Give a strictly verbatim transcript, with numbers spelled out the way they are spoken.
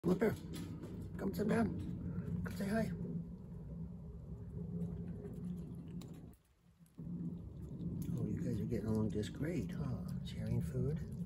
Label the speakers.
Speaker 1: Come up here. Come sit down. Come say hi. Oh, you guys are getting along just great, huh? Sharing food.